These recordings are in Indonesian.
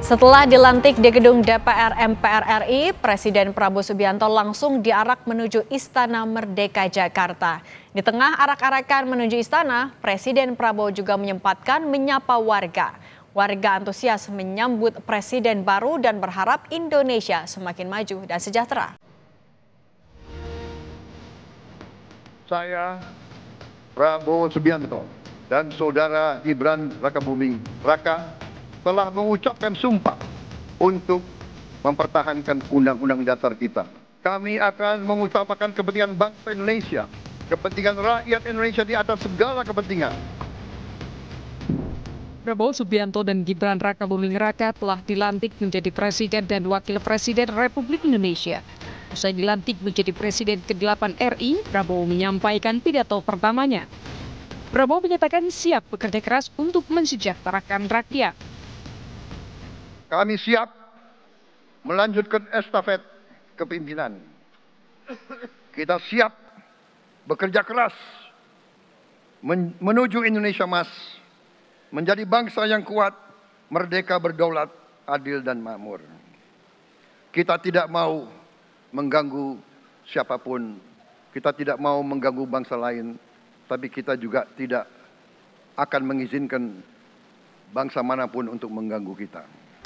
Setelah dilantik di gedung DPR MPR RI, Presiden Prabowo Subianto langsung diarak menuju Istana Merdeka Jakarta. Di tengah arak-arakan menuju istana, Presiden Prabowo juga menyempatkan menyapa warga. Warga antusias menyambut Presiden baru dan berharap Indonesia semakin maju dan sejahtera. Saya Prabowo Subianto dan Saudara Gibran Rakabuming Raka telah mengucapkan sumpah untuk mempertahankan undang-undang dasar kita. Kami akan mengutamakan kepentingan bangsa Indonesia, kepentingan rakyat Indonesia di atas segala kepentingan. Prabowo Subianto dan Gibran Rakabuming Raka telah dilantik menjadi Presiden dan Wakil Presiden Republik Indonesia. Usai dilantik menjadi Presiden ke-8 RI, Prabowo menyampaikan pidato pertamanya. Prabowo menyatakan siap bekerja keras untuk mensejahterakan rakyat. Kami siap melanjutkan estafet kepimpinan. Kita siap bekerja keras menuju Indonesia Emas, menjadi bangsa yang kuat, merdeka, berdaulat, adil dan makmur. Kita tidak mau mengganggu siapapun, kita tidak mau mengganggu bangsa lain, tapi kita juga tidak akan mengizinkan bangsa manapun untuk mengganggu kita.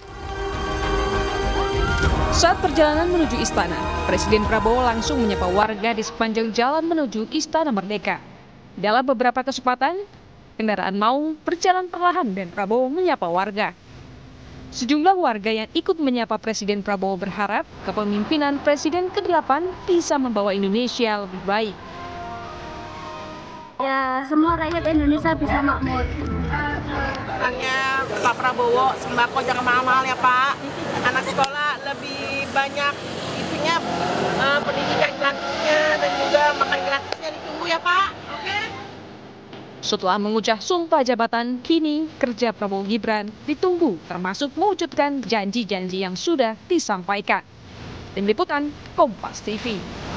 Saat perjalanan menuju istana, Presiden Prabowo langsung menyapa warga di sepanjang jalan menuju Istana Merdeka. Dalam beberapa kesempatan, kendaraan maung berjalan perlahan dan Prabowo menyapa warga. Sejumlah warga yang ikut menyapa Presiden Prabowo berharap kepemimpinan Presiden ke-8 bisa membawa Indonesia lebih baik. Ya, semua rakyat Indonesia bisa makmur. Hanya Pak Prabowo, sembako jangan mahal-mahal ya Pak. Anak sekolah lebih banyak itunya, pendidikan gratisnya dan juga makan gratisnya ditunggu ya Pak. Oke? Setelah mengucap sumpah jabatan, kini kerja Prabowo Gibran ditunggu, termasuk mewujudkan janji-janji yang sudah disampaikan. Tim Liputan, Kompas TV.